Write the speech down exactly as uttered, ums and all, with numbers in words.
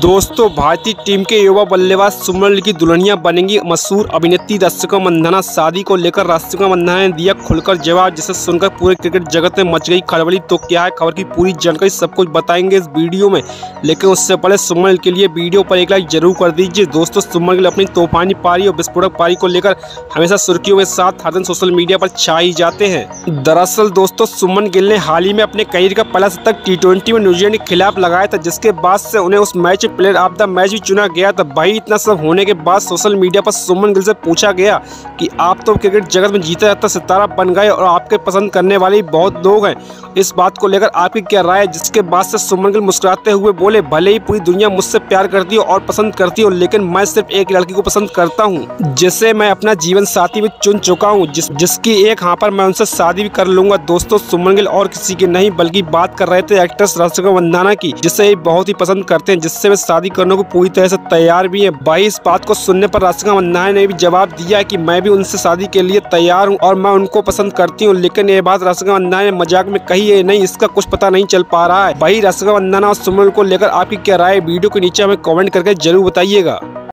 दोस्तों, भारतीय टीम के युवा बल्लेबाज सुमन गिल की दुल्हनिया बनेंगी मशहूर अभिनेत्री राशिका मंदाना। शादी को लेकर राशिका मंदाना ने दिया खुलकर जवाब, जिसे सुनकर पूरे क्रिकेट जगत में मच गई खलबली। तो क्या है खबर की पूरी जानकारी, सब कुछ बताएंगे इस वीडियो में। लेकिन उससे पहले सुमन गिल के लिए वीडियो पर एक लाइक जरूर कर दीजिए। दोस्तों, सुमन गिल अपनी तूफानी पारी और विस्फोटक पारी को लेकर हमेशा सुर्खियों में साथ हर दिन सोशल मीडिया पर छा ही जाते हैं। दरअसल दोस्तों, सुमन गिल ने हाल ही में अपने करियर का पहला शतक टी ट्वेंटी में न्यूजीलैंड के खिलाफ लगाया था, जिसके बाद से उन्हें उस match player of the match भी चुना गया था। भाई, इतना सब होने के बाद सोशल मीडिया पर सुमन गिल से पूछा गया कि आप तो क्रिकेट जगत में जीता जाता सितारा बन गए और आपके पसंद करने वाले बहुत लोग हैं, इस बात को लेकर आपकी क्या राय है? जिसके बाद से सुमन गिल मुस्कुराते हुए बोले, भले ही पूरी दुनिया मुझसे प्यार करती हो और पसंद करती हो, लेकिन मैं सिर्फ एक लड़की को पसंद करता हूं, जिसे मैं अपना जीवन साथी भी चुन चुका हूं, जिस जिसकी एक हाँ पर मैं उनसे शादी भी कर लूंगा। दोस्तों, सुमन गिल और किसी की नहीं बल्कि बात कर रहे थे एक्ट्रेस राशिका मंदाना की, जिसे बहुत ही पसंद करते हैं, जिससे वे शादी करने को पूरी तरह से तैयार भी है। भाई, इस बात को सुनने पर राशिका मंदाना ने भी जवाब दिया कि मैं भी उनसे शादी के लिए तैयार हूं और मैं उनको पसंद करती हूं। लेकिन ये बात राशिका मंदाना ने मजाक में कही है, नहीं इसका कुछ पता नहीं चल पा रहा है। भाई, राशिका मंदाना और सुमन को लेकर आपकी क्या राय है? वीडियो के नीचे हमें कमेंट करके जरूर बताइएगा।